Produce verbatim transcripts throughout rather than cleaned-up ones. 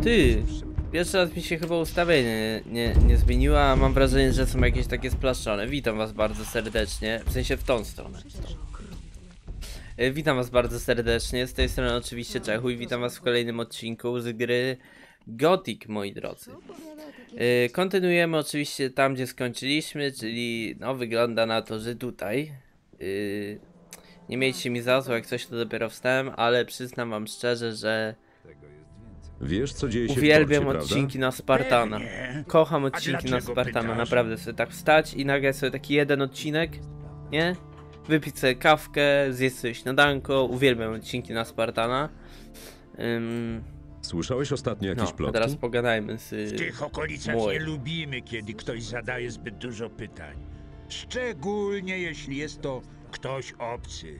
Ty! Pierwszy raz mi się chyba ustawienie nie, nie zmieniło, a mam wrażenie, że są jakieś takie splaszczone. Witam was bardzo serdecznie, w sensie w tą stronę. Witam was bardzo serdecznie, z tej strony oczywiście Czechu i witam was w kolejnym odcinku z gry Gothic, moi drodzy. Kontynuujemy oczywiście tam, gdzie skończyliśmy, czyli no wygląda na to, że tutaj. Nie miejcie mi za zło, jak coś to dopiero wstałem, ale przyznam wam szczerze, że wiesz, co dzieje się uwielbiam w porcie, odcinki prawda? na Spartana. Kocham A odcinki na dlaczego Spartana, pytasz? naprawdę sobie tak wstać i nagrać sobie taki jeden odcinek, nie? Wypić sobie kawkę, zjeść sobie śniadanko, uwielbiam odcinki na Spartana. Ym, Słyszałeś ostatnio jakieś no, a plotki? teraz pogadajmy z W tych okolicach Młoj. nie lubimy, kiedy ktoś zadaje zbyt dużo pytań. Szczególnie jeśli jest to ktoś obcy.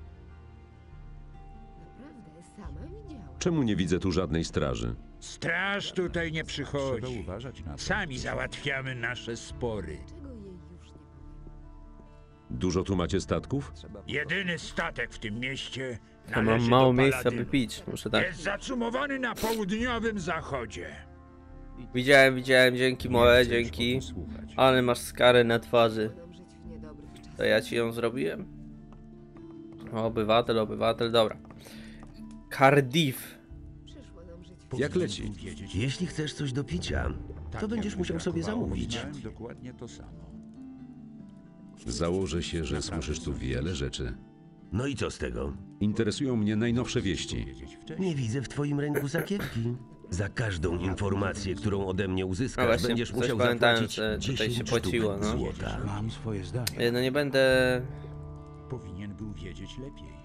Naprawdę, sama widziałam. Czemu nie widzę tu żadnej straży? Straż tutaj nie przychodzi. uważać na to. Sami załatwiamy nasze spory. Czego jej już nie Dużo tu macie statków? Jedyny statek w tym mieście To należy mam mało do miejsca, by Paladynów. pić, muszę tak. Jest zacumowany na południowym zachodzie. Widziałem, widziałem, dzięki moje, chcę już dzięki. o tym słuchać. Ale masz skarę na twarzy. nam żyć w niedobrych czasach. To ja ci ją zrobiłem? Obywatel, obywatel, dobra. Cardiff. Przyszło nam żyć w Jak leci? Jeśli chcesz coś do picia, to będziesz musiał sobie zamówić. Miałem dokładnie to samo. Założę się, że słyszysz tu wiele rzeczy. No i co z tego? Interesują mnie najnowsze wieści. Nie widzę w twoim ręku sakiewki. Za każdą informację, którą ode mnie No uzyskasz, właśnie, będziesz coś musiał pamiętałem, zapłacić że tutaj się dziesięć płaciło, sztuk no. złota. Mam swoje zdanie. E, No nie będę... Powinien był wiedzieć lepiej.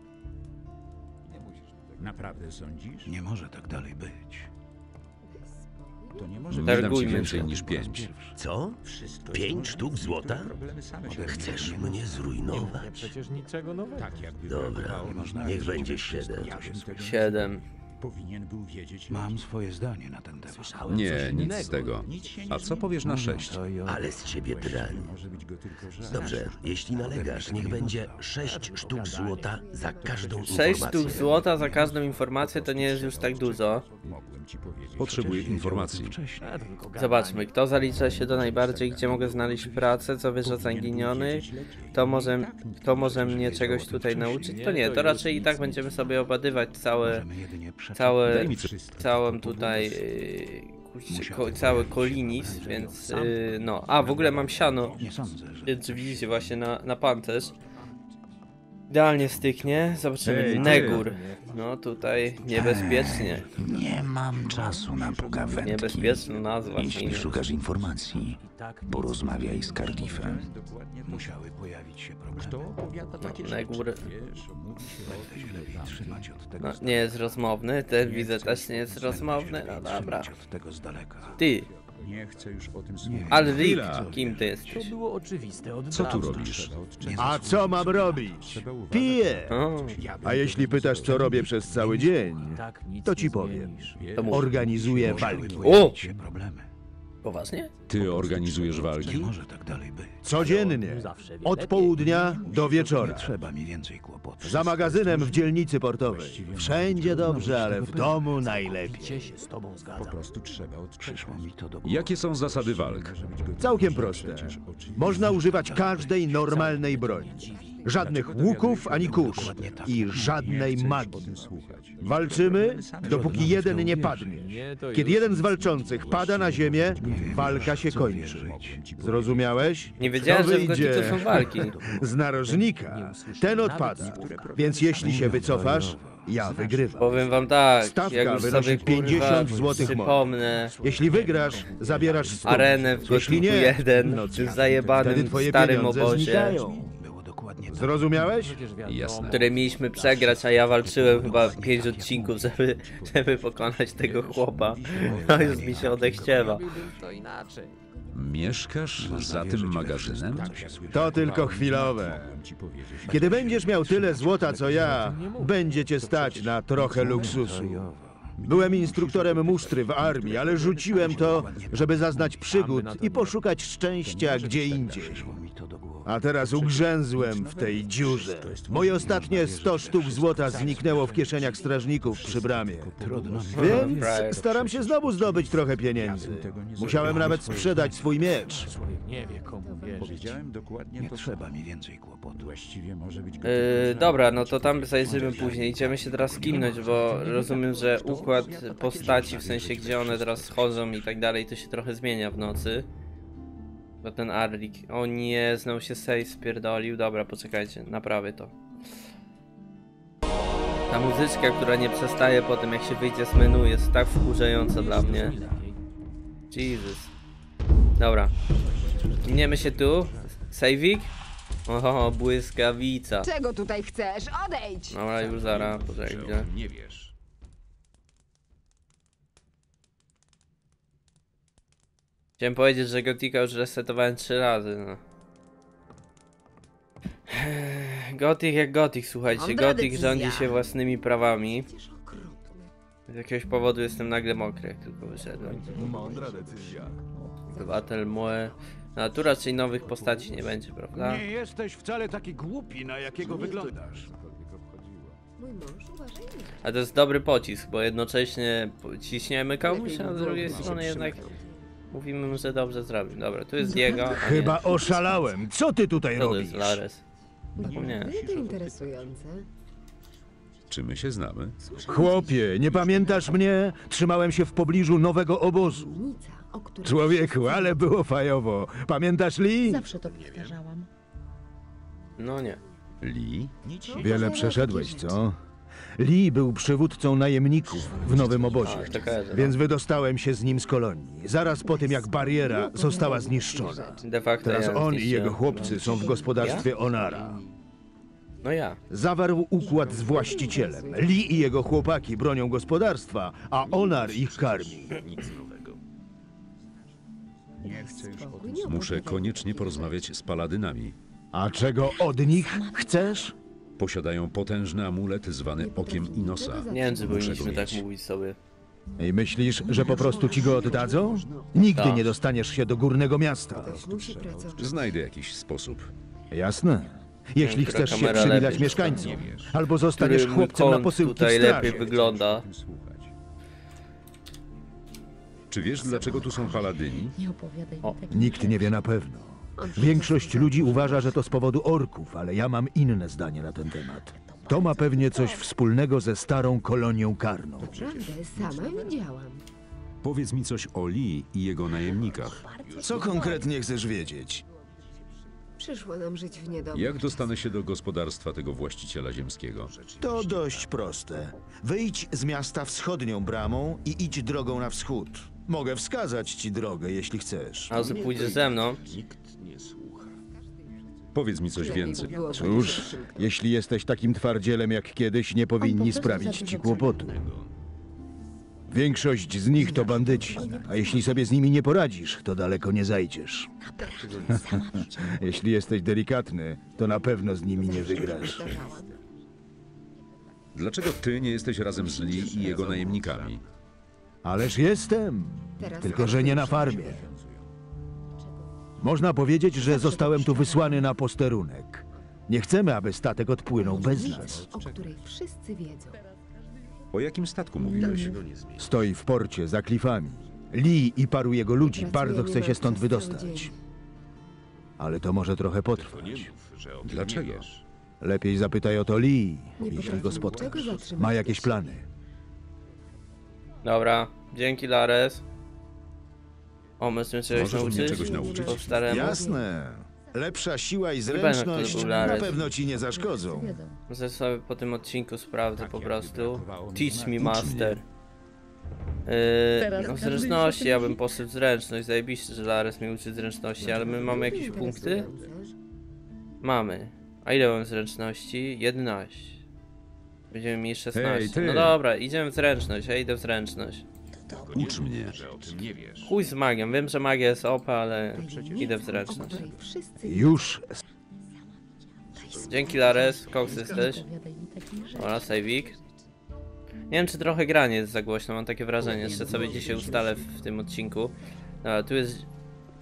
Naprawdę sądzisz? Nie może tak dalej być. To nie może Nie dam ci Targujmy więcej się. niż pięć. Co? wszystko. Pięć sztuk złota? Problemy same się Chcesz mnie zrujnować? Przecież niczego nowego. tak jakby Dobra, brakowało mi niech będzie siedem. Ja bym tego nie Siedem. powinien był wiedzieć Mam lepiej. swoje zdanie na ten temat. Nie, nic z tego. Nic się nie A co zmieni. powiesz na sześć? To i o- Ale z ciebie drań. Może być go tylko żal. Dobrze, jeśli nalegasz, niech będzie sześć sztuk złota za każdą sześć informację. sztuk złota za każdą informację to nie jest już tak dużo. Mogłem ci powiedzieć. Potrzebuję informacji. Wcześniej. A, to tylko gadanie. Zobaczmy, kto zalicza się do najbardziej, gdzie mogę znaleźć pracę, co wiesz o zaginionych, kto może, kto może mnie czegoś tutaj nauczyć, to nie, to raczej i tak będziemy sobie obadywać całe, Możemy jedynie przeczytać. całe, Daj mi coś. całą tutaj, yy, kurczę, ko, cały kolinis, więc yy, no, a w ogóle mam siano, Nie sądzę, że... więc widzicie właśnie na, na pancerz. Idealnie styknie, zobaczymy, Ej, ty. Negur, no tutaj niebezpiecznie, Nie mam czasu na pogawędki. niebezpieczna nazwa. Jeśli imię. szukasz informacji, Tak, porozmawiaj z Cardiffem. Dokładnie to Musiały pojawić się kto problemy. opowiada takie No, rzeczy? Negur. Wiesz, mówi się o Będę się tym, lepiej trzymać od tego No, z nie jest rozmowny, ten widzę też nie jest rozmowny, no dobra. Trzymać od tego z daleka. Ty, nie chcę już o tym słuchać. Alrik, Chwila. kim ty To jesteś? było oczywiste od Co tu dawna. robisz? A co mam robić? Piję! O, A jeśli pytasz, co robię przez cały dzień, Tak, nic to ci nie powiem. zmienisz. to mów. Organizuję walki. Pojawić się problemy. Poważnie? Ty organizujesz Nie walki? może tak dalej być. Codziennie. Zawsze wie Od lepiej. południa do Nie wieczora. trzeba mi więcej kłopotów. Za magazynem w dzielnicy portowej. Wszędzie dobrze, ale w domu najlepiej. Cię się z tobą Po zgadzam. prostu trzeba odczytać. Przyszło mi to do głowy. Jakie są zasady walk? Całkiem proste. Można używać każdej normalnej broni. Żadnych łuków ani kusz. I żadnej magii. Walczymy, dopóki jeden nie padnie. Kiedy jeden z walczących pada na ziemię, walka się kończy. Zrozumiałeś? Nie wiedziałem, Kto że w wyjdzie Gothicu są walki. z narożnika, ten odpada. Więc jeśli się wycofasz, ja wygrywam. Powiem wam tak, Stawka jak już wynosi sobie kurwa pięćdziesiąt złotych przypomnę Jeśli wygrasz, zabierasz sto. arenę w Jeśli Gothicu nie, jeden, no w cóż, tym zajebanym wtedy twoje starym pieniądze obozie, znikają. Było dokładnie tak. Zrozumiałeś? Jasne. które mieliśmy przegrać, a ja walczyłem chyba pięć odcinków, żeby, żeby pokonać tego chłopa. No już mi się odechciewa. Mieszkasz za tym magazynem? To tylko chwilowe. Kiedy będziesz miał tyle złota co ja, będzie cię stać na trochę luksusu. Byłem instruktorem musztry w armii, ale rzuciłem to, żeby zaznać przygód i poszukać szczęścia gdzie indziej. Przyszło mi to do głowy. A teraz ugrzęzłem w tej dziurze. Moje ostatnie sto sztuk złota zniknęło w kieszeniach strażników przy bramie. Więc staram się znowu zdobyć trochę pieniędzy. Musiałem nawet sprzedać swój miecz. Człowiek nie wie, komu wierzyć. Powiedziałem dokładnie Nie to trzeba samo. mi więcej kłopotów. Właściwie może być Yy, gotowy dobra, za- no to tam zajrzymy później. Idziemy się teraz skimnąć, bo rozumiem, że układ postaci, w sensie gdzie one teraz chodzą i tak dalej, to się trochę zmienia w nocy. Bo ten Arlik, o nie, znowu się save spierdolił. Dobra, poczekajcie, naprawię to. Ta muzyczka, która nie przestaje po tym, jak się wyjdzie z menu, jest tak wkurzająca dla mnie. Jesus. Dobra. Kimniemy się tu. Saveik? Oho, błyskawica. Czego tutaj chcesz? Odejdź! Dobra, już zaraz, poczekaj chwilę. Nie wiesz. Chciałem powiedzieć, że Gotika już resetowałem trzy razy, no. Gothic jak Gothic, słuchajcie. Mądra Gothic decyzja. rządzi się własnymi prawami. Przecież okrutne. Z jakiegoś powodu jestem nagle mokry, jak tylko wyszedłem. Mądra decyzja. Obywatel Moe. No tu raczej nowych postaci nie będzie, prawda? Nie jesteś wcale taki głupi, na jakiego wyglądasz. Mój mąż uważaj na to. A to jest dobry pocisk, bo jednocześnie ciśniemy komuś, a z drugiej strony jednak mówimy mu, że dobrze zrobił. Dobra, tu jest Diego. a nie. Chyba oszalałem. Co ty tutaj Co to jest robisz? Lares? Zapomniałem. Naprawdę to interesujące. Czy my się znamy? Chłopie, nie pamiętasz mnie? Trzymałem się w pobliżu nowego obozu. Nica, o której Człowieku, ale było fajowo. Pamiętasz Lee? Zawsze to powtarzałam. No nie. Lee? Wiele przeszedłeś, co? Lee był przywódcą najemników w nowym obozie, A, to kojarzę, no. więc wydostałem się z nim z kolonii. Zaraz po tym, jak bariera została zniszczona. De facto Teraz ja on i zniszczyłem. jego chłopcy są w gospodarstwie Onara. No ja. Zawarł układ z właścicielem. Lee i jego chłopaki bronią gospodarstwa, a Onar ich karmi. spokój nie Muszę opowiadaj koniecznie takich porozmawiać z paladynami. A czego od nich chcesz? Posiadają potężny amulet zwany Nie Okiem potrafię Inosa. niczego Nie wiem, czy Muszę powinniśmy go tak mieć. mówić sobie. I myślisz, że po prostu ci go oddadzą? Nigdy Tak. nie dostaniesz się do górnego miasta. Ktoś musi pracować. Znajdę jakiś sposób. Jasne. Jeśli Która chcesz się kamera przywilać lepiej mieszkańcom, albo zostaniesz Który mój chłopcem na kąt posyłki w tutaj lepiej straży. wygląda. Czy wiesz, dlaczego tu są paladyni? Nie opowiadaj O. mi takich Nikt nie wie na pewno. Większość ludzi uważa, że to z powodu orków, ale ja mam inne zdanie na ten temat. To ma pewnie coś wspólnego ze starą kolonią karną. Prawdę sama widziałam. Powiedz mi coś o Lee i jego najemnikach. Co konkretnie chcesz wiedzieć? Przyszło nam żyć w niedobrych Jak dostanę się do gospodarstwa tego właściciela ziemskiego? To dość proste. Wyjdź z miasta wschodnią bramą i idź drogą na wschód. Mogę wskazać ci drogę, jeśli chcesz. A że pójdziesz ze mną? Powiedz mi coś Lepiej by więcej. było, Cóż, jeśli jesteś takim twardzielem jak kiedyś, nie powinni sprawić ci kłopotu. Większość z nich to bandyci, a jeśli sobie z nimi nie poradzisz, to daleko nie zajdziesz. Jeśli jesteś delikatny, to na pewno z nimi nie wygrasz. Zdarzałam. Dlaczego ty nie jesteś razem z Lee i jego najemnikami? Ależ jestem, Teraz tylko że nie na farmie. Można powiedzieć, że zostałem tu wysłany na posterunek. Nie chcemy, aby statek odpłynął bez nas. o której wszyscy wiedzą. O jakim statku mówiłeś? Stoi w porcie za klifami. Lee i paru jego ludzi bardzo chce się stąd wydostać. Ale to może trochę potrwać. Dlaczego? Lepiej zapytaj o to Lee, Nie jeśli potrafię go spotkasz. niczego zatrzymać. Ma jakieś plany. Dobra, dzięki Lares. O, możemy czegoś Możesz mnie nauczyć? czegoś nauczyć? Po staremu? Jasne. Lepsza siła i Chyba na zręczność który był na Lares. pewno ci nie zaszkodzą. wiedzą. Może sobie po tym odcinku sprawdzę po prostu. brakowało mi Teach znaku. me master. Yy, Teraz no w każdy zręczności już o ja tym bym poszedł zręczność, zajebiście, że Lares mi uczy zręczności, ale my mamy jakieś punkty? Mamy. A ile mam zręczności? jedenaście. Będziemy mieli Hej, szesnaście. ty! No dobra, idziemy w zręczność, ja idę w zręczność. Ucz mnie. Chuj z magią, wiem, że magia jest O P, ale Tej idę w wiedzy, zręczność. o której wszyscy Już Dzięki Lares, Cox jesteś. Nie opowiadaj mi takich rzeczy. Dobra, saveik. Nie wiem, czy trochę granie jest za głośno, mam takie wrażenie. Jeszcze sobie dzisiaj ustalę w, w tym odcinku. Dobra, tu jest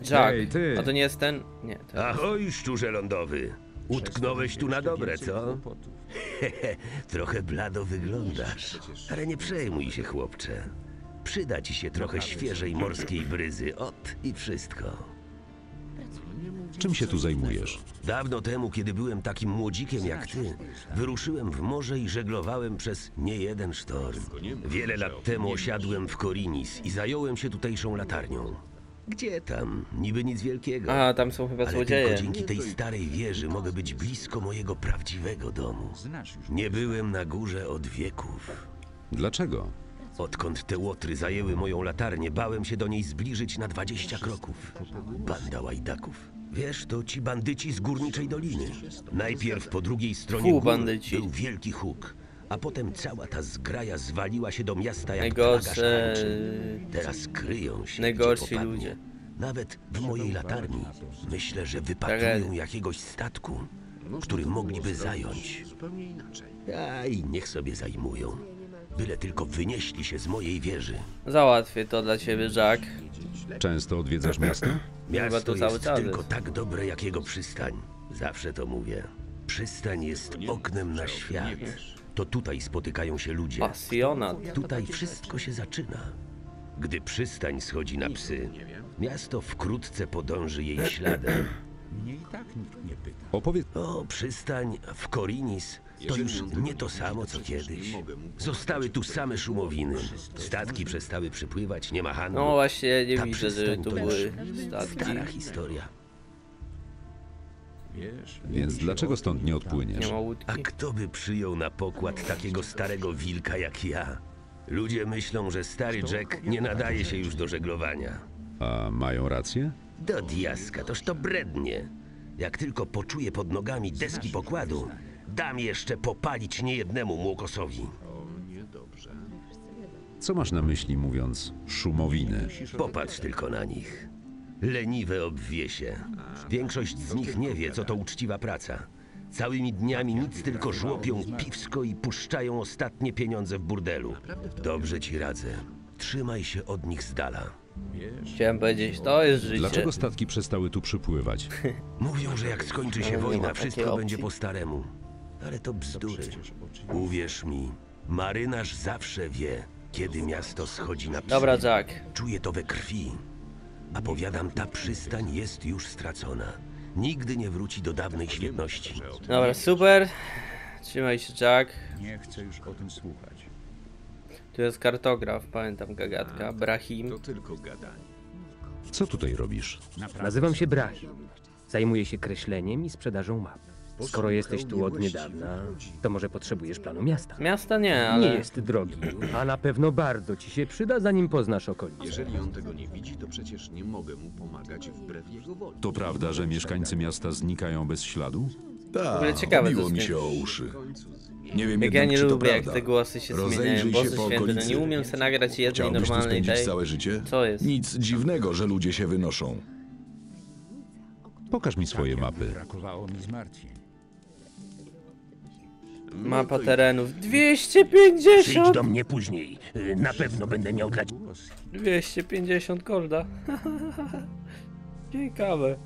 Jack. Hej, ty. A to nie jest ten? Nie. To... Ahoj, szczurze lądowy. Utknąłeś tu na dobre, co? Hehe, trochę blado wyglądasz. Ale nie przejmuj się, chłopcze. Przyda ci się trochę świeżej morskiej bryzy. Ot i wszystko. Czym się tu zajmujesz? Dawno temu, kiedy byłem takim młodzikiem jak ty, wyruszyłem w morze i żeglowałem przez niejeden sztorm. Wiele lat temu osiadłem w Korinis i zająłem się tutejszą latarnią. Gdzie tam? Niby nic wielkiego. A, tam są chyba Ale złodzieje. tylko dzięki tej starej wieży mogę być blisko mojego prawdziwego domu. Nie byłem na górze od wieków. Dlaczego? Odkąd te łotry zajęły moją latarnię, bałem się do niej zbliżyć na dwadzieścia kroków. Banda łajdaków. Wiesz, to ci bandyci z Górniczej Doliny. Najpierw po drugiej stronie Fu, gór bandyci. był wielki huk, a potem cała ta zgraja zwaliła się do miasta jak Najgorsze... plaga szarańczy. Teraz kryją się, Najgorsi gdzie popadnie. ludzie. Nawet w mojej latarni myślę, że wypatrują jakiegoś statku, który mogliby zająć. A i niech sobie zajmują. Byle tylko wynieśli się z mojej wieży. Załatwię to dla ciebie, Jack. Często odwiedzasz miasto? Miasto to cały jest czas tylko jest. tak dobre jak jego przystań. Zawsze to mówię. Przystań jest oknem na świat. To tutaj spotykają się ludzie. Pasjonat. Tutaj wszystko się zaczyna. Gdy przystań schodzi na psy, miasto wkrótce podąży jej śladem. Opowiedz... O, przystań w Korinis to już nie to samo co kiedyś. Zostały tu same szumowiny. Statki przestały przypływać, nie ma handlu. No właśnie, nie Ta widzę, że przystań tu to były już statki. stara historia. Więc dlaczego stąd nie Nie odpłyniesz? ma A łódki. kto by przyjął na pokład takiego starego wilka jak ja? Ludzie myślą, że stary Jack nie nadaje się już do żeglowania. A mają rację? Do diaska, toż to brednie. Jak tylko poczuję pod nogami deski pokładu, dam jeszcze popalić niejednemu młokosowi. Co masz na myśli mówiąc szumowiny? Popatrz tylko na nich. Leniwe obwiesie. Większość z nich nie wie, co to uczciwa praca. Całymi dniami nic tylko żłopią piwsko i puszczają ostatnie pieniądze w burdelu. Dobrze ci radzę. Trzymaj się od nich z dala. Chciałem powiedzieć, to jest życie. Dlaczego statki przestały tu przypływać? Mówią, że jak skończy się Nie ma wojna, takiej wszystko opcji. będzie po staremu. Ale to bzdury. Uwierz mi, marynarz zawsze wie, kiedy miasto schodzi na psy. Dobra, Jack. Czuję to we krwi. A powiadam, ta przystań jest już stracona. Nigdy nie wróci do dawnej świetności. Dobra, super. Trzymaj się, Jack. Nie chcę już o tym słuchać. Tu jest kartograf, pamiętam gagatka. Brahim. To tylko gadanie. Co tutaj robisz? Nazywam się Brahim. Zajmuję się kreśleniem i sprzedażą map. Skoro jesteś tu od niedawna, to może potrzebujesz planu miasta. Miasta nie, ale... Nie jest drogi, a na pewno bardzo ci się przyda, zanim poznasz okolice. Jeżeli on tego nie widzi, to przecież nie mogę mu pomagać wbrew jego woli. To prawda, że mieszkańcy miasta znikają bez śladu? W ogóle ciekawe, Biło co mi z się tym. o uszy. Nie wiem Jak ja jednak, nie czy to lubię, jak prawda. te głosy się zmieniają. Rozejrzyj Boże się po święty, no okolicy. nie umiem sobie nagrać jednej Chciałbyś tu normalnej spędzić tej. całe życie? Co jest? Nic dziwnego, że ludzie się wynoszą. Pokaż mi swoje mapy. Brakowało mi zmartwień. Mapa terenów. dwieście Przyjdź pięćdziesiąt! do mnie później. Y, Na pewno będę miał dla ciebie. dwieście pięćdziesiąt korda. Ciekawe.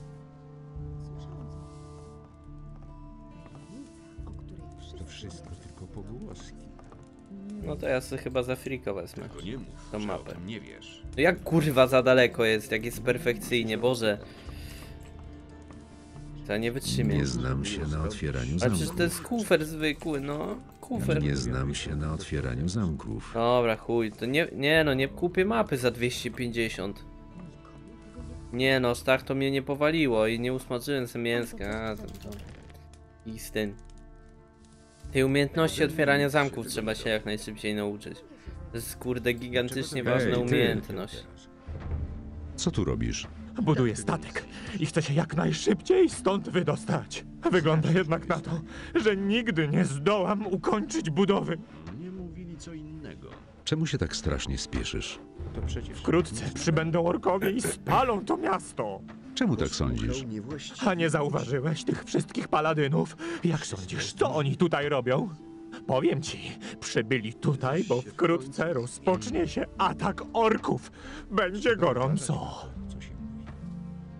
To wszystko tylko pogłoski. No to ja sobie chyba za friko wezmę To nie mów, tą że o mapę. tym nie wiesz. No jak kurwa za daleko jest, jak jest perfekcyjnie, Boże. To ja nie wytrzymię. Nie znam się na otwieraniu Ale przecież to jest zamków. kufer zwykły, no. Kufer. Nie znam się na otwieraniu zamków. Dobra, chuj, to nie, nie no, nie kupię mapy za dwieście pięćdziesiąt. Nie no, tak to mnie nie powaliło i nie usmażyłem sobie mięska. A, to, to... I z tym. Tej umiejętności otwierania zamków trzeba się jak najszybciej nauczyć. To jest kurde gigantycznie ważna Ej, ty. umiejętność. Co tu robisz? Buduję statek i chcę się jak najszybciej stąd wydostać. Wygląda jednak na to, że nigdy nie zdołam ukończyć budowy. Nie mówili co innego. Czemu się tak strasznie spieszysz? To przecież... Wkrótce przybędą orkowie i spalą to miasto. Czemu tak sądzisz? A nie zauważyłeś tych wszystkich paladynów? Jak sądzisz, co oni tutaj robią? Powiem ci, przybyli tutaj, bo wkrótce rozpocznie się atak orków. Będzie gorąco.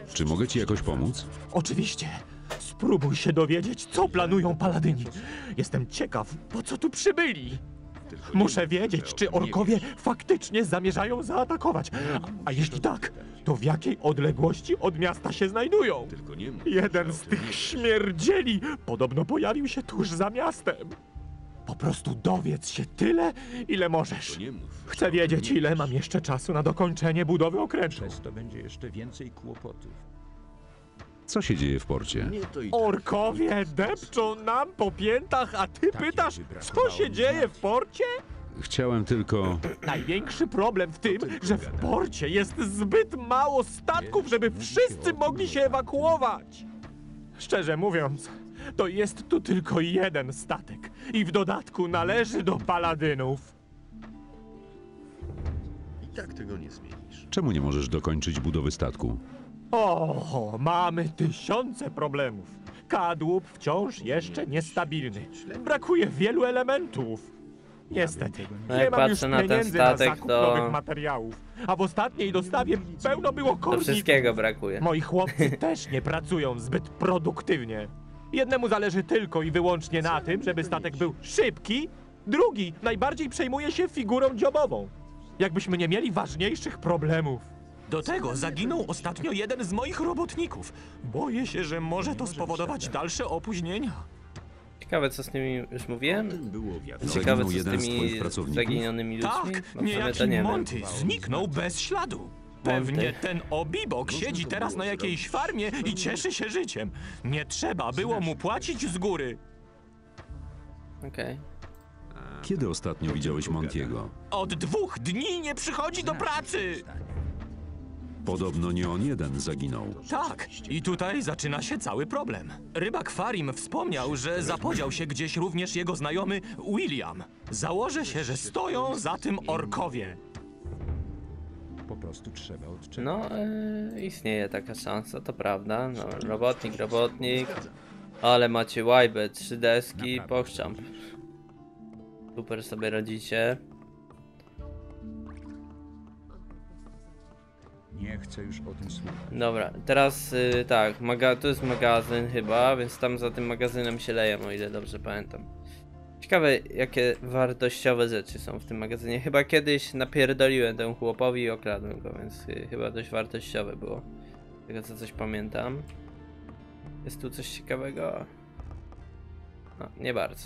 Czy mogę ci jakoś pomóc? Oczywiście. Spróbuj się dowiedzieć, co planują paladyni. Jestem ciekaw, po co tu przybyli. Muszę wiedzieć, czy orkowie faktycznie zamierzają zaatakować. A, a jeśli tak, to w jakiej odległości od miasta się znajdują? Jeden z tych śmierdzieli podobno pojawił się tuż za miastem. Po prostu dowiedz się tyle, ile możesz. Chcę wiedzieć, ile mam jeszcze czasu na dokończenie budowy okrętu. To będzie jeszcze więcej kłopotów. Co się dzieje w porcie? Orkowie depczą nam po piętach, a ty pytasz, co się dzieje w porcie? Chciałem tylko... Największy problem w tym, że w porcie jest zbyt mało statków, żeby wszyscy mogli się ewakuować. Szczerze mówiąc, to jest tu tylko jeden statek i w dodatku należy do paladynów. I tak tego nie zmienisz. Czemu nie możesz dokończyć budowy statku? O, mamy tysiące problemów. Kadłub wciąż jeszcze niestabilny. Brakuje wielu elementów. Niestety, No nie jak mam już patrzę na ten pieniędzy na statek, zakup to- nowych materiałów. A w ostatniej dostawie pełno było Do korników. wszystkiego brakuje. Moi chłopcy też nie pracują zbyt produktywnie. Jednemu zależy tylko i wyłącznie na tym, żeby statek był szybki, drugi najbardziej przejmuje się figurą dziobową. Jakbyśmy nie mieli ważniejszych problemów. Do tego zaginął ostatnio jeden z moich robotników. Boję się, że może to spowodować dalsze opóźnienia. Ciekawe, co z tymi, już mówiłem? Ciekawe, Zaginął co z jeden z tymi twoich pracowników? zaginionymi ludźmi? Tak, Bo w sumie to niejaki nie wiem. Monty zniknął bez śladu. Pewnie Monty. ten obibok siedzi teraz na jakiejś farmie i cieszy się życiem. Nie trzeba było mu płacić z góry. Okej. Kiedy ostatnio widziałeś Montiego? Od dwóch dni nie przychodzi do pracy! Podobno nie on jeden zaginął. Tak, i tutaj zaczyna się cały problem. Rybak Farim wspomniał, że zapodział się gdzieś również jego znajomy William. Założę się, że stoją za tym orkowie. Po prostu trzeba odczekać. No, e, istnieje taka szansa, to prawda. No, robotnik, robotnik. Ale macie łajbę, trzy deski, pochczamp. Super sobie radzicie. Nie chcę już o tym słuchać. Dobra, teraz y, tak, maga to jest magazyn chyba, więc tam za tym magazynem się leję, o ile dobrze pamiętam. Ciekawe, jakie wartościowe rzeczy są w tym magazynie. Chyba kiedyś napierdoliłem temu chłopowi i okradłem go, więc y, chyba dość wartościowe było. Z tego co coś pamiętam. Jest tu coś ciekawego? No, nie bardzo.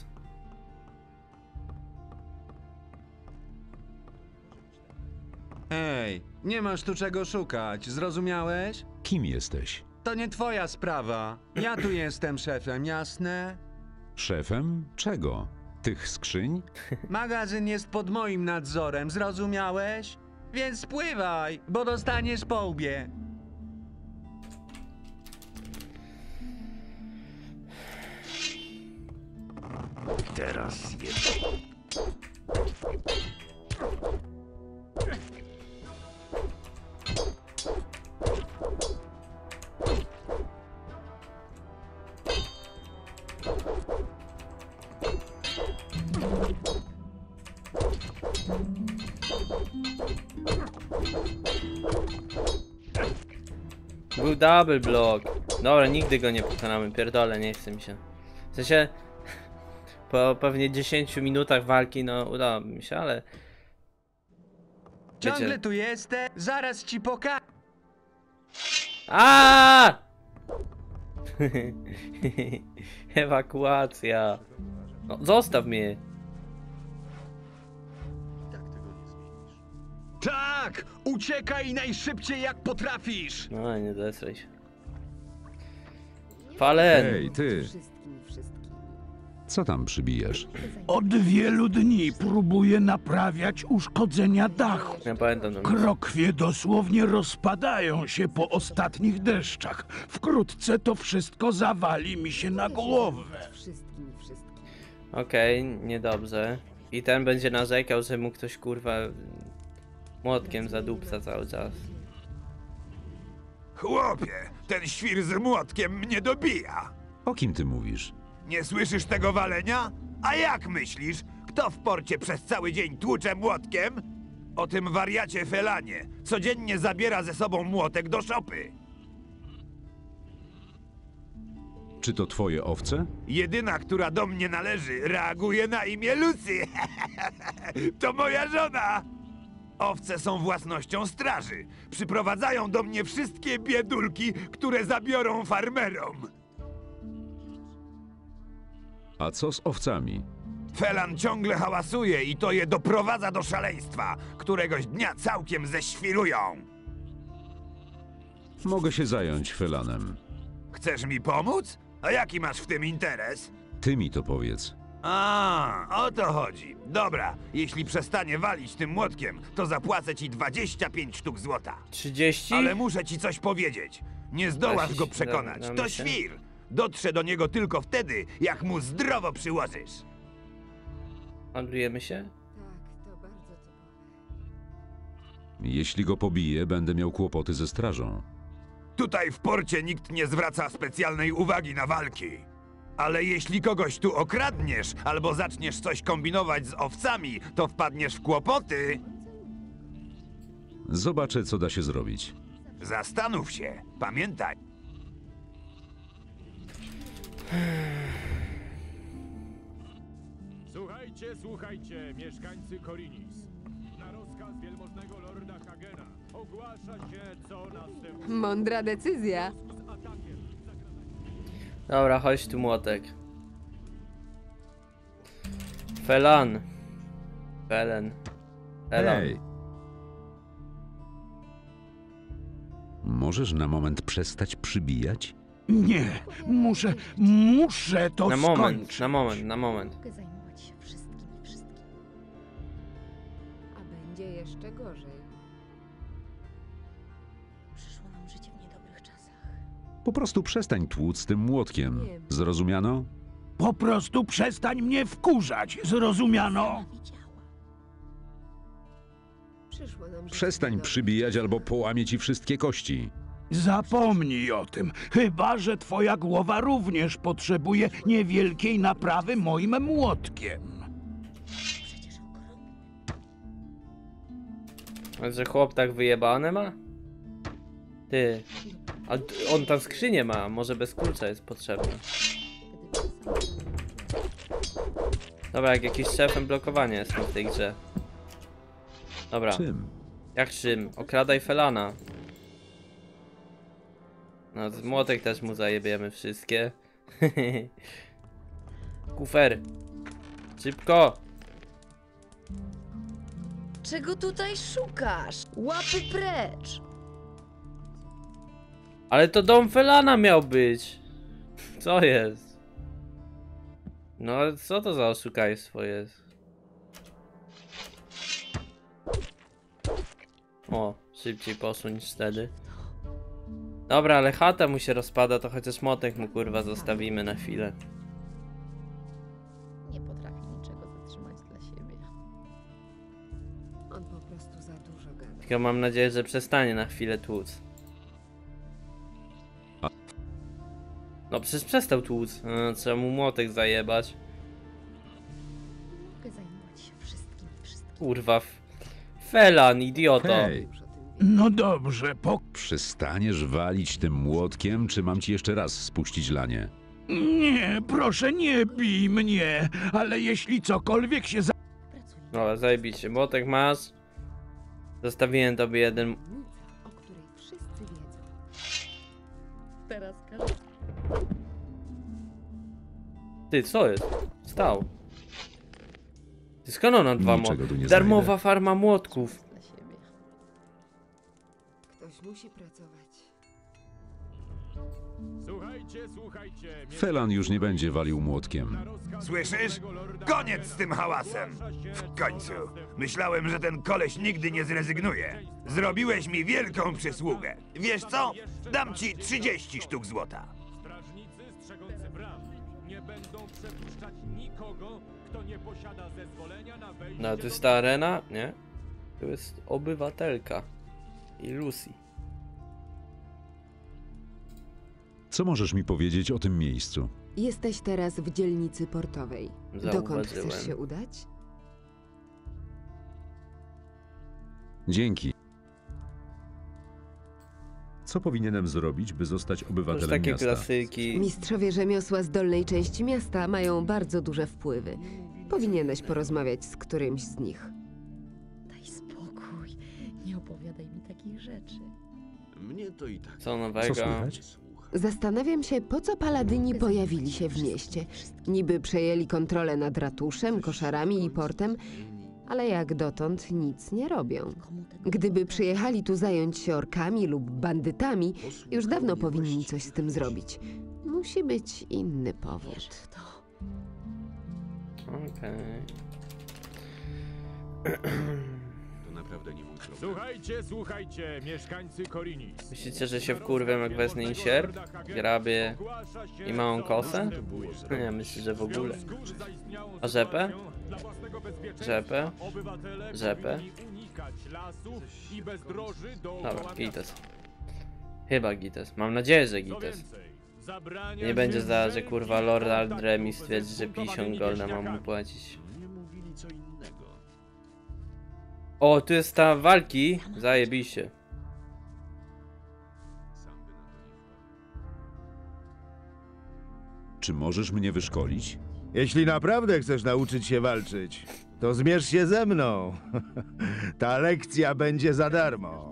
Ej, nie masz tu czego szukać, zrozumiałeś? Kim jesteś? To nie twoja sprawa. Ja tu jestem szefem, jasne? Szefem? Czego? Tych skrzyń? Magazyn jest pod moim nadzorem, zrozumiałeś? Więc spływaj, bo dostaniesz po łbie. Teraz jest. Był double block. Dobra, nigdy go nie pokonamy, pierdolę, nie chce mi się. W sensie, po pewnie dziesięciu minutach walki, no udało mi się, ale... Ciągle Wiecie... tu jesteś? Zaraz ci pokażę. A! Ewakuacja. No, zostaw mnie. Tak! Uciekaj najszybciej jak potrafisz! No, nie zesraj się. Falen! Hej, ty! Co tam przybijasz? Od wielu dni próbuję naprawiać uszkodzenia dachu. Ja pamiętam. No. Krokwie dosłownie rozpadają się po ostatnich deszczach. Wkrótce to wszystko zawali mi się na głowę. Okej, okay, niedobrze. I ten będzie narzekał, że mu ktoś kurwa młotkiem zadupca cały czas. Chłopie, ten świr z młotkiem mnie dobija. O kim ty mówisz? Nie słyszysz tego walenia? A jak myślisz, kto w porcie przez cały dzień tłucze młotkiem? O tym wariacie Felanie. Codziennie zabiera ze sobą młotek do szopy. Czy to twoje owce? Jedyna, która do mnie należy, reaguje na imię Lucy. To moja żona. Owce są własnością straży. Przyprowadzają do mnie wszystkie biedulki, które zabiorą farmerom. A co z owcami? Felan ciągle hałasuje i to je doprowadza do szaleństwa. Któregoś dnia całkiem ześwirują. Mogę się zająć Felanem. Chcesz mi pomóc? A jaki masz w tym interes? Ty mi to powiedz. A, o to chodzi. Dobra, jeśli przestanie walić tym młotkiem, to zapłacę ci dwadzieścia pięć sztuk złota. trzydzieści? Ale muszę ci coś powiedzieć. Nie zdołasz Weź, go przekonać. dam- dam To się. świr. Dotrze do niego tylko wtedy, jak mu zdrowo przyłożysz. Handlujemy się? Tak, to bardzo typowe. Jeśli go pobiję, będę miał kłopoty ze strażą. Tutaj w porcie nikt nie zwraca specjalnej uwagi na walki. Ale jeśli kogoś tu okradniesz, albo zaczniesz coś kombinować z owcami, to wpadniesz w kłopoty. Zobaczę, co da się zrobić. Zastanów się. Pamiętaj. Słuchajcie, słuchajcie, mieszkańcy Korinis. Na rozkaz wielmożnego lorda Hagena ogłasza się, co następuje. Mądra decyzja. Dobra, chodź tu młotek. Felan. Felen. Felan. Hej! Możesz na moment przestać przybijać? Nie, muszę, muszę to Na skończyć. moment, na moment, na moment. Mogę zajmować się wszystkim i wszystkim. A będzie jeszcze gorzej. Przyszło nam żyć w niedobrych czasach. Po prostu przestań tłuc tym młotkiem. Zrozumiano? Po prostu przestań mnie wkurzać, zrozumiano? Przyszło nam żyć Przestań w niedobrych przybijać czasach. albo połamie ci wszystkie kości. Zapomnij o tym, chyba że twoja głowa również potrzebuje niewielkiej naprawy moim młotkiem. A że chłop tak wyjebane ma? Ty. A t- on tam skrzynię ma, może bez klucza jest potrzebne. Dobra, jak jakiś szefem blokowania jestem w tej grze. Dobra. Czym? Jak czym? Okradaj Felana. No, z młotek też mu zajebiemy wszystkie. Kufer. Szybko. Czego tutaj szukasz? Łapy precz! Ale to dom Felana miał być. Co jest? No, co to za oszukaństwo jest? O, szybciej poszło niż wtedy. Dobra, ale chata mu się rozpada, to chociaż motek mu kurwa zostawimy na chwilę. Nie potrafi niczego zatrzymać dla siebie. On po prostu za dużo gada. Tylko mam nadzieję, że przestanie na chwilę tłuc. No przecież przestał tłuc. No, trzeba mu młotek zajebać. Mogę zajmować się wszystkim i wszystkim. Kurwa. f- Felan, idioto. Hej! No dobrze, po... Przestaniesz walić tym młotkiem, czy mam ci jeszcze raz spuścić lanie? Nie, proszę nie bij mnie, ale jeśli cokolwiek się za... Dobra, zajebiście. Młotek masz. Zostawiłem tobie jeden. O której wszyscy wiedzą. Teraz każdy... Ty, co jest? Stał. Ty, skąd on dwa Niczego tu młotki? nie Darmowa znajdę. farma młotków. dla siebie. Ktoś musi pracować. Słuchajcie, słuchajcie. Felan już nie będzie walił młotkiem. Słyszysz? Koniec z tym hałasem. W końcu. Myślałem, że ten koleś nigdy nie zrezygnuje. Zrobiłeś mi wielką przysługę. Wiesz co? Dam ci trzydzieści sztuk złota. Strażnicy strzegący bram nie będą przepuszczać nikogo, kto nie posiada zezwolenia na wejście No, to jest ta arena? Nie. To jest obywatelka. I Lucy. Co możesz mi powiedzieć o tym miejscu? Jesteś teraz w dzielnicy portowej. Dokąd chcesz Zauważyłem. się udać? Dzięki. Co powinienem zrobić, by zostać To już obywatelem takie miasta? klasyki. Mistrzowie rzemiosła z dolnej części miasta mają bardzo duże wpływy. Powinieneś porozmawiać z którymś z nich. Daj spokój. Nie opowiadaj mi takich rzeczy. Mnie to i tak. Co nowego? Zastanawiam się, po co paladyni pojawili się w mieście. Niby przejęli kontrolę nad ratuszem, koszarami i portem, ale jak dotąd nic nie robią. Gdyby przyjechali tu zająć się orkami lub bandytami, już dawno powinni coś z tym zrobić. Musi być inny powód. Okej. To naprawdę nie mój problem. Słuchajcie, słuchajcie, mieszkańcy Korinis. Myślicie, że się wkurwiam jak wezmę im sierp, grabie i małą kosę? Nie, myślę, że w ogóle. A rzepę? Rzepę? Rzepę? Dobra, gites. Chyba gites. Mam nadzieję, że gites. Nie będzie za, że kurwa Lord Aldremi stwierdzi, że pięćdziesiąt golda mam mu płacić. O, tu jest ta walki. Zajebiście. Czy możesz mnie wyszkolić? Jeśli naprawdę chcesz nauczyć się walczyć, to zmierz się ze mną. Ta lekcja będzie za darmo.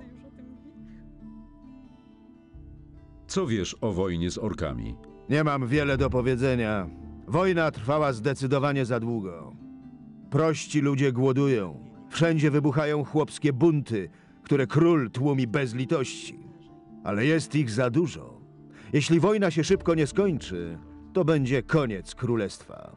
Co wiesz o wojnie z orkami? Nie mam wiele do powiedzenia. Wojna trwała zdecydowanie za długo. Prości ludzie głodują. Wszędzie wybuchają chłopskie bunty, które król tłumi bez litości. Ale jest ich za dużo. Jeśli wojna się szybko nie skończy, to będzie koniec królestwa.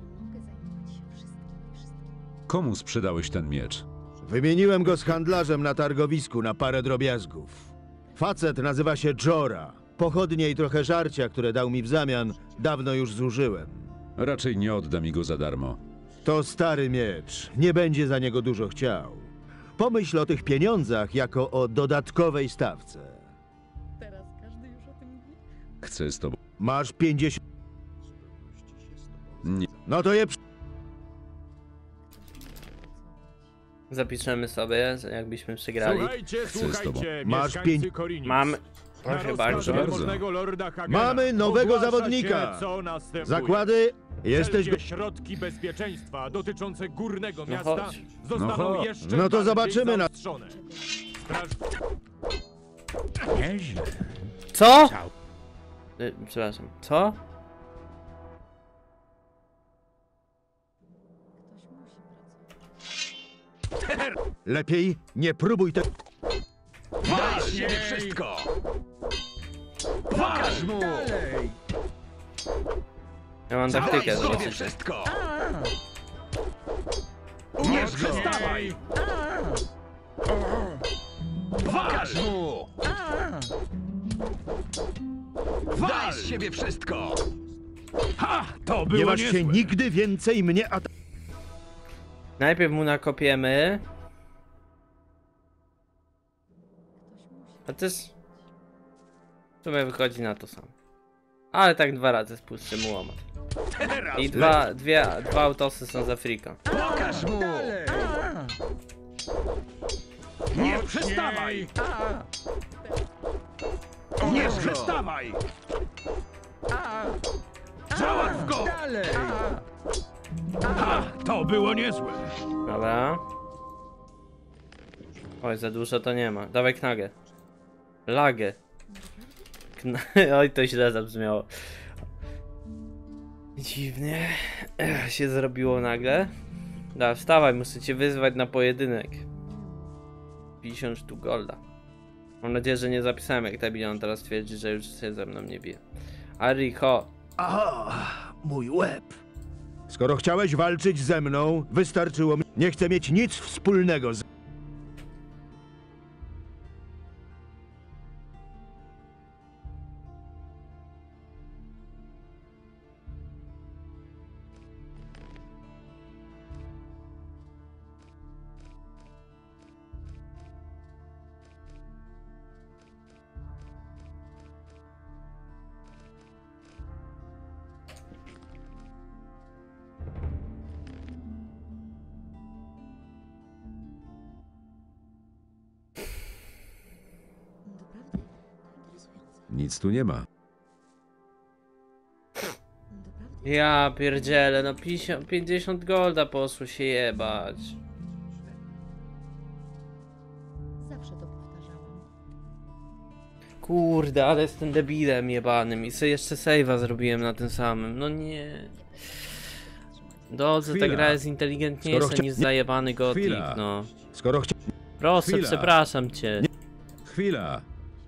Komu sprzedałeś ten miecz? Wymieniłem go z handlarzem na targowisku na parę drobiazgów. Facet nazywa się Jora. Pochodnie i trochę żarcia, które dał mi w zamian, dawno już zużyłem. Raczej nie odda mi go za darmo. To stary miecz. Nie będzie za niego dużo chciał. Pomyśl o tych pieniądzach jako o dodatkowej stawce. Teraz każdy już o tym mówi. Chcę z tobą. Masz pięćdziesiąt... Nie. No to je... przy- Zapiszemy sobie, że jakbyśmy przegrali. Słuchajcie, słuchajcie, Masz mieszkańcy pięć- Korinis. Mam. Proszę bardzo. Wielmożnego Lorda Hagena Mamy nowego ogłasza zawodnika. się, co następuje. Zakłady, jesteś... Wszelkie środki bezpieczeństwa dotyczące górnego No miasta chodź. zostaną No chodź. jeszcze No to bardziej zobaczymy na- zaostrzone. Straż... Nieźle. Co? Y, przepraszam. Co? Lepiej nie próbuj te... Daj z siebie wszystko! Pokaż mu! Dalej! Ja mam taktykę, Daj z siebie zobaczycie. wszystko! Nie przestawaj! Pokaż mu! Daj z siebie wszystko! Ha! To było Nie masz się niezłe. nigdy więcej mnie at... Najpierw mu nakopiemy. A to jest... W sumie wychodzi na to samo. Ale tak dwa razy spuszczę mu łomat. I dwa, dwie, dwa autosy są z Afryka. Pokaż mu! Nie przestawaj! Nie przestawaj! Załatw go! Ha! To było niezłe. Dobra. Oj, za dużo to nie ma. Dawaj knagę. Lagę. Kna... Oj, to źle zabrzmiało. Dziwnie. Ech, się zrobiło nagle. Da, wstawaj, muszę cię wyzwać na pojedynek. pięćdziesiąt sztuk golda. Mam nadzieję, że nie zapisałem, jak Tebilion teraz twierdzi, że już się ze mną nie bije. Ariho. Aha, mój łeb. Skoro chciałeś walczyć ze mną, wystarczyło mi... Nie chcę mieć nic wspólnego z... Nic tu nie ma. Ja pierdzielę, no pięćdziesiąt, pięćdziesiąt golda poszło się jebać. Zawsze to powtarzałam. Kurde, ale jestem debilem jebanym i sobie jeszcze save'a zrobiłem na tym samym, no nie. Dobrze, ta Chwila. gra jest inteligentniejsza Skoro chcia- niż zajebany gotik, Chwila. no. Skoro chcia... Proszę, Chwila. przepraszam cię. Chwila.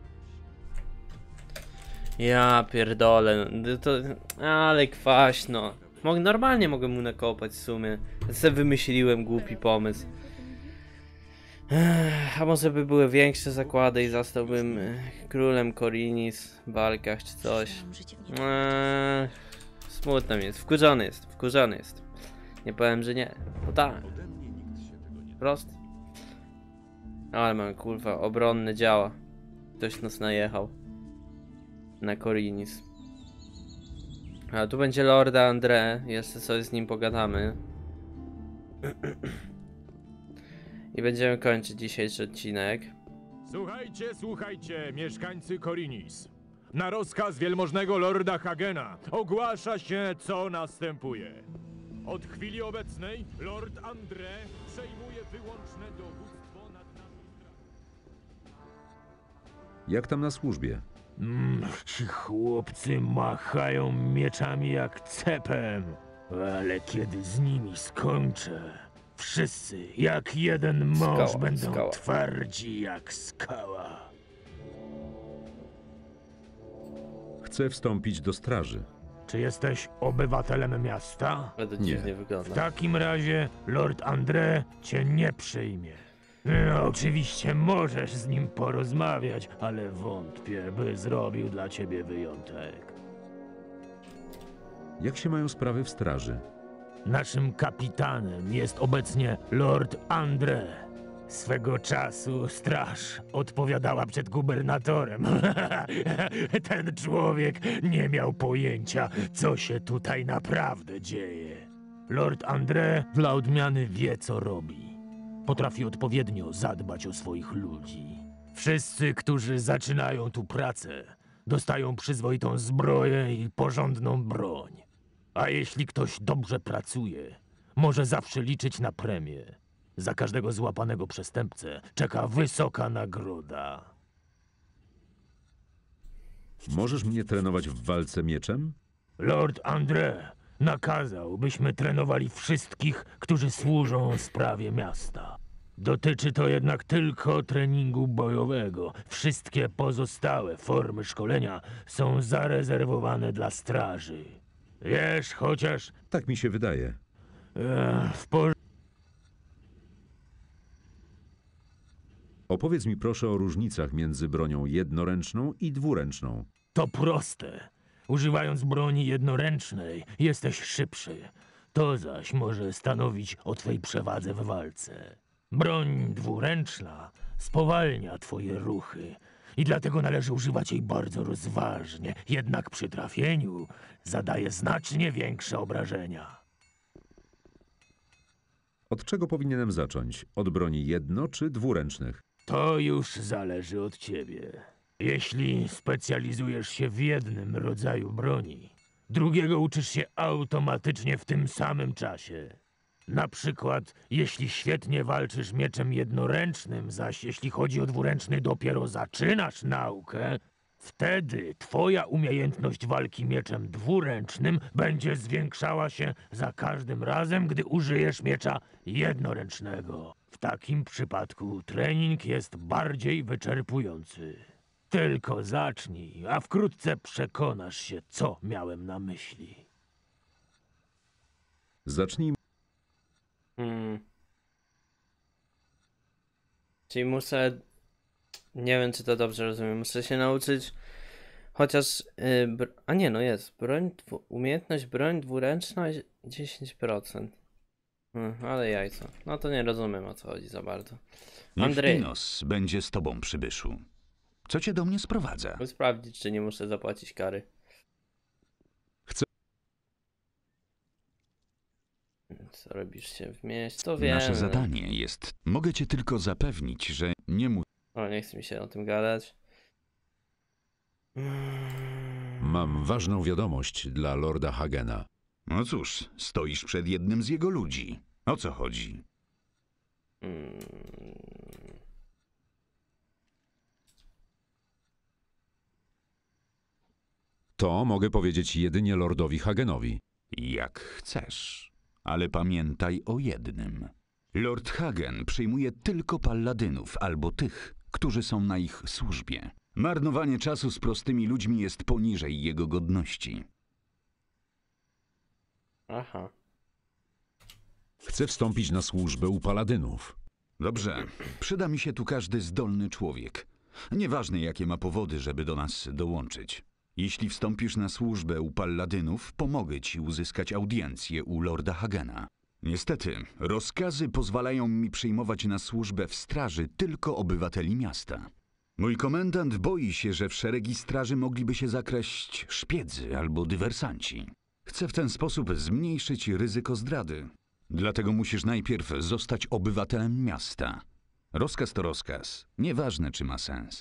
Ja pierdolę, no to... ale kwaśno. Mog, normalnie mogę mu nakopać w sumie. Ja sobie wymyśliłem głupi pomysł. Ech, a może by były większe zakłady i zostałbym eh, królem Korinis w walkach czy coś. Eee, smutno mi jest, wkurzony jest, wkurzony jest. Nie powiem, że nie, bo tak. Prost. Ale mam kurwa, obronne działa. Ktoś nas najechał. Na Korinis. A tu będzie Lorda André, jeszcze sobie z nim pogadamy. I będziemy kończyć dzisiejszy odcinek. Słuchajcie, słuchajcie, mieszkańcy Korinis. Na rozkaz wielmożnego lorda Hagena ogłasza się, co następuje. Od chwili obecnej lord André przejmuje wyłączne dowództwo nad nami. Jak tam na służbie? Mm, ci chłopcy machają mieczami jak cepem, ale kiedy z nimi skończę, wszyscy jak jeden mąż Skała, będą skała. twardzi jak skała. Chcę wstąpić do straży. Czy jesteś obywatelem miasta? Ale to Nie. dziwnie W wygląda. takim razie Lord André cię nie przyjmie. No, oczywiście możesz z nim porozmawiać, ale wątpię, by zrobił dla ciebie wyjątek. Jak się mają sprawy w straży? Naszym kapitanem jest obecnie Lord André. Swego czasu straż odpowiadała przed gubernatorem. Ten człowiek nie miał pojęcia, co się tutaj naprawdę dzieje. Lord André dla odmiany wie, co robi. Potrafi odpowiednio zadbać o swoich ludzi. Wszyscy, którzy zaczynają tu pracę, dostają przyzwoitą zbroję i porządną broń. A jeśli ktoś dobrze pracuje, może zawsze liczyć na premię. Za każdego złapanego przestępcę czeka wysoka nagroda. Możesz mnie trenować w walce mieczem? Lord André nakazał, byśmy trenowali wszystkich, którzy służą sprawie miasta. Dotyczy to jednak tylko treningu bojowego. Wszystkie pozostałe formy szkolenia są zarezerwowane dla straży. Wiesz, chociaż... Tak mi się wydaje. Ech, w porządku. Opowiedz mi proszę o różnicach między bronią jednoręczną i dwuręczną. To proste. Używając broni jednoręcznej jesteś szybszy. To zaś może stanowić o twej przewadze w walce. Broń dwuręczna spowalnia twoje ruchy i dlatego należy używać jej bardzo rozważnie. Jednak przy trafieniu zadaje znacznie większe obrażenia. Od czego powinienem zacząć? Od broni jedno- czy dwuręcznych? To już zależy od ciebie. Jeśli specjalizujesz się w jednym rodzaju broni, drugiego uczysz się automatycznie w tym samym czasie. Na przykład, jeśli świetnie walczysz mieczem jednoręcznym, zaś jeśli chodzi o dwuręczny dopiero zaczynasz naukę, wtedy twoja umiejętność walki mieczem dwuręcznym będzie zwiększała się za każdym razem, gdy użyjesz miecza jednoręcznego. W takim przypadku trening jest bardziej wyczerpujący. Tylko zacznij, a wkrótce przekonasz się, co miałem na myśli. Zacznijmy. Hmm. Czyli muszę... Nie wiem, czy to dobrze rozumiem. Muszę się nauczyć chociaż... Yy, br... A nie, no jest. Broń dwu... Umiejętność broń dwuręczna dziesięć procent. Hmm, ale jajco. No to nie rozumiem, o co chodzi za bardzo. Niech Andrzej. Inos będzie z tobą, przybyszu. Co cię do mnie sprowadza? Chcę sprawdzić, czy nie muszę zapłacić kary. Chcę... Co robisz się w mieście? To wiem. Nasze zadanie jest... Mogę cię tylko zapewnić, że nie mu... O, nie chce mi się o tym gadać. Mam ważną wiadomość dla lorda Hagena. No cóż, stoisz przed jednym z jego ludzi. O co chodzi? To mogę powiedzieć jedynie lordowi Hagenowi. Jak chcesz, ale pamiętaj o jednym. Lord Hagen przyjmuje tylko palladynów albo tych, którzy są na ich służbie. Marnowanie czasu z prostymi ludźmi jest poniżej jego godności. Aha. Chcę wstąpić na służbę u paladynów. Dobrze, przyda mi się tu każdy zdolny człowiek. Nieważne jakie ma powody, żeby do nas dołączyć. Jeśli wstąpisz na służbę u palladynów, pomogę ci uzyskać audiencję u lorda Hagena. Niestety, rozkazy pozwalają mi przyjmować na służbę w straży tylko obywateli miasta. Mój komendant boi się, że w szeregi straży mogliby się zakraść szpiedzy albo dywersanci. Chcę w ten sposób zmniejszyć ryzyko zdrady. Dlatego musisz najpierw zostać obywatelem miasta. Rozkaz to rozkaz. Nieważne, czy ma sens.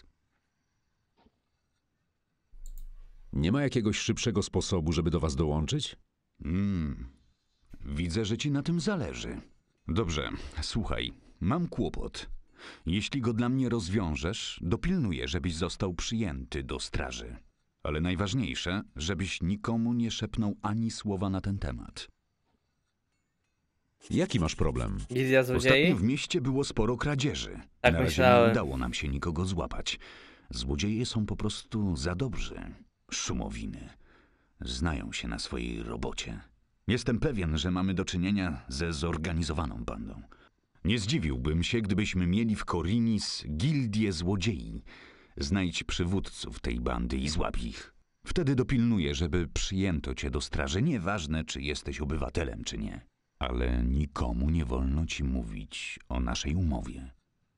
Nie ma jakiegoś szybszego sposobu, żeby do was dołączyć? Hmm. Widzę, że ci na tym zależy. Dobrze, słuchaj. Mam kłopot. Jeśli go dla mnie rozwiążesz, dopilnuję, żebyś został przyjęty do straży. Ale najważniejsze, żebyś nikomu nie szepnął ani słowa na ten temat. Jaki masz problem? Gildia złodziei? Ostatnio w mieście było sporo kradzieży. Tak Na razie myślałem. nie udało nam się nikogo złapać. Złodzieje są po prostu za dobrzy. Szumowiny. Znają się na swojej robocie. Jestem pewien, że mamy do czynienia ze zorganizowaną bandą. Nie zdziwiłbym się, gdybyśmy mieli w Korinis gildię złodziei. Znajdź przywódców tej bandy i złap ich. Wtedy dopilnuję, żeby przyjęto cię do straży, nieważne czy jesteś obywatelem, czy nie. Ale nikomu nie wolno ci mówić o naszej umowie.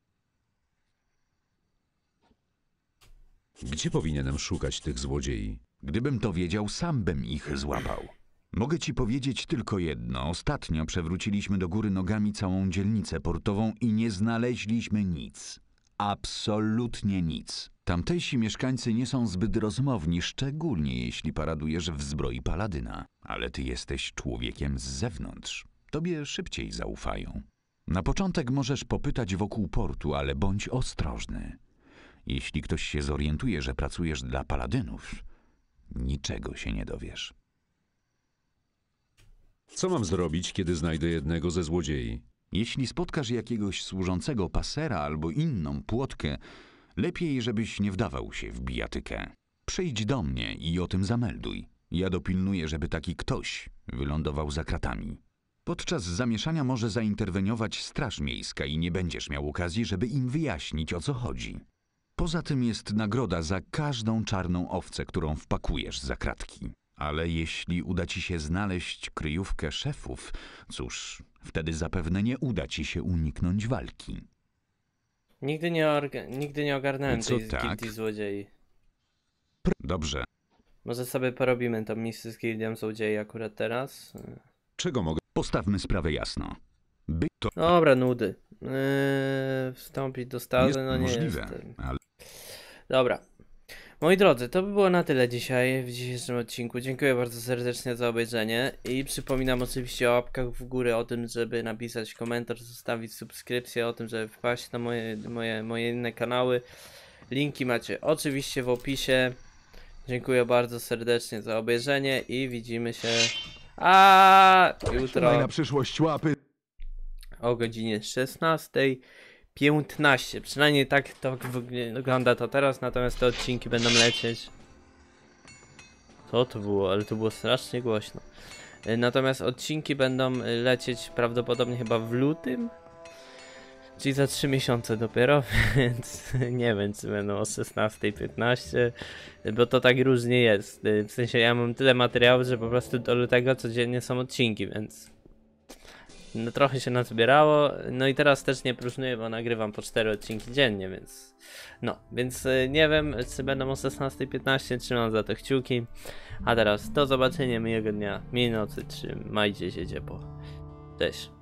Gdzie powinienem szukać tych złodziei? Gdybym to wiedział, sam bym ich złapał. Mogę ci powiedzieć tylko jedno. Ostatnio przewróciliśmy do góry nogami całą dzielnicę portową i nie znaleźliśmy nic. Absolutnie nic. Tamtejsi mieszkańcy nie są zbyt rozmowni, szczególnie jeśli paradujesz w zbroi paladyna. Ale ty jesteś człowiekiem z zewnątrz. Tobie szybciej zaufają. Na początek możesz popytać wokół portu, ale bądź ostrożny. Jeśli ktoś się zorientuje, że pracujesz dla paladynów, niczego się nie dowiesz. Co mam zrobić, kiedy znajdę jednego ze złodziei? Jeśli spotkasz jakiegoś służącego pasera albo inną płotkę, lepiej, żebyś nie wdawał się w bijatykę. Przyjdź do mnie i o tym zamelduj. Ja dopilnuję, żeby taki ktoś wylądował za kratami. Podczas zamieszania może zainterweniować straż miejska i nie będziesz miał okazji, żeby im wyjaśnić, o co chodzi. Poza tym jest nagroda za każdą czarną owcę, którą wpakujesz za kratki. Ale jeśli uda ci się znaleźć kryjówkę szefów, cóż, wtedy zapewne nie uda ci się uniknąć walki. Nigdy nie, orga- nigdy nie ogarnąłem Co tej tak? gildii złodziei. Dobrze. Może sobie porobimy tą misję z gildią złodziei akurat teraz. Czego mogę? Postawmy sprawę jasno. By to Dobra, nudy. Yy, wstąpić do staży, jest no nie możliwe, jestem. ale... Dobra. Moi drodzy, to by było na tyle dzisiaj w dzisiejszym odcinku. Dziękuję bardzo serdecznie za obejrzenie i przypominam oczywiście o łapkach w górę, o tym, żeby napisać komentarz, zostawić subskrypcję, o tym, żeby wpaść na moje, moje, moje inne kanały. Linki macie oczywiście w opisie. Dziękuję bardzo serdecznie za obejrzenie i widzimy się a jutro na przyszłość łapy. o godzinie szesnastej piętnaście. Przynajmniej tak to wygląda to teraz, natomiast te odcinki będą lecieć. Co to było? Ale to było strasznie głośno. Natomiast odcinki będą lecieć prawdopodobnie chyba w lutym. Czyli za trzy miesiące dopiero, więc nie wiem, czy będą o szesnastej piętnaście, bo to tak różnie jest. W sensie ja mam tyle materiałów, że po prostu do lutego codziennie są odcinki, więc no trochę się nazbierało. No i teraz też nie próżnuję, bo nagrywam po cztery odcinki dziennie, więc no, więc nie wiem, czy będą o szesnastej piętnaście, trzymam za to kciuki. A teraz do zobaczenia, miłego dnia, miłej nocy, trzymajcie się ciepło. Cześć.